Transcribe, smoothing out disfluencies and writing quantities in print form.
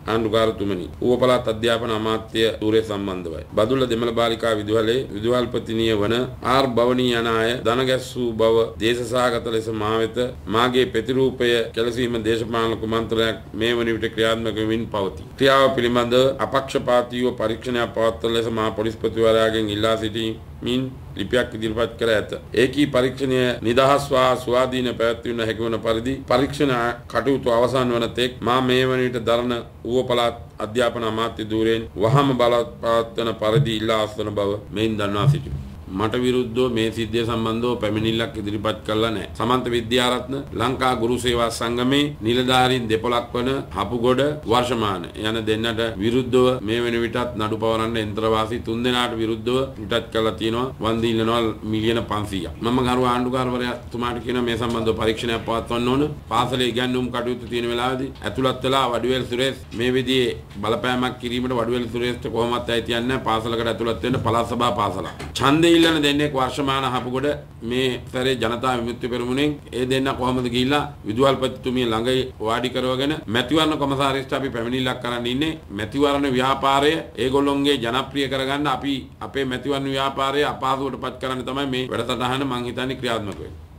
ආණ්ඩුකාරතුමනි ඌව පළාත් අධ්‍යාපන අමාත්‍ය ධූරය සම්බන්ධවයි. බදුල්ල දෙමළ බාලිකා විදුහලේ විදුහල්පතිනිය වන ආර් බවණී යන අය දන ගැස්සූ බව දේශසහගත ලෙස මා වෙත මාගේ ප්‍රතිරූපය කෙලසීම දේශපාලන කුමන්ත්‍රණයක් මේ වන විට ක්‍රියාත්මක වෙමින් පවතී. ක්‍රියාව පිළිබඳ අපක්ෂපාතීව පරීක්ෂණයක් පවත්වන ලෙස මා පොලිස්පතිවරයාගෙන් ඉල්ලා සිටිමින් ලිපියක් ඉදිරිපත් කර ඇත. ඒකී පරීක්ෂණය නිදහස් වා ස්වාධීන පැවැත්විය හැකි වන පරිදි පරීක්ෂණ කටයුතු අවසන් වන තෙක් මා මේ වන විට දරන ඌව පළාත් අධ්‍යාපන අමාත්‍ය ධූරයෙන් වහම බලපත්වන පරිදි ඉල්ලා අස්වන බව මෙයින් දන්වා සිටිමි. මට විරුද්ධව මේ සිද්ධිය සම්බන්ධව පැමිණිල්ලක් ඉදිරිපත් කළා නැහැ. සමන්ත විද්‍යාරත්න ලංකා ගුරු සේවා සංගමේ නිලධාරීන් දෙපොළක් වන හපුගොඩ වර්ෂමාන යන දෙන්නට විරුද්ධව මේ වෙන විටත් නඩු පවරන්න යන්ත්‍රවාසී 3 දෙනාට විරුද්ධව පිටත් කළා තියෙනවා. වන්දි ඉල්ලනවා මිලියන 500ක්. මම ගරු ආණ්ඩුකාරවරයාතුමාට කියන මේ සම්බන්ධව පරීක්ෂණයක් පවත්වන්න ඕන. පාසලේ ඉගැන්වුම් කටයුතු තියෙන වෙලාවේදී ඇතුළත් වෙලා වඩුවේල් සුරේෂ් මේ විදිහේ බලපෑමක් කිරීමට වඩුවේල් සුරේෂ්ට කොහොමවත් ඇයිතියක් නැහැ. පාසලකට ඇතුළත් වෙන්න පළාත් සභා පාසලක්. ඡන්දේ ඉල්ලන දෙන්නෙක් වර්ෂමාන හපුගොඩ මේ සැරේ ජනතා විමුක්ති පෙරමුණෙන් ඒ දෙන්න කොහොමද ගිහිල්ලා විදුහල්පතිතුමිය ළඟ වාඩි කරවගෙන මැතිවරණ කොමසාරිස්ට අපි පැමිණිල්ලක් කරන්න ඉන්නේ. මැතිවරණ ව්‍යාපාරය ඒගොල්ලොන්ගේ ජනප්‍රිය කරගන්න අපි අපේ මැතිවරණ ව්‍යාපාරය අපහසුවටපත් කරන්න තමයි මේ වැඩසටහන මං හිතන්නේ ක්‍රියාත්මක වෙන්නේ.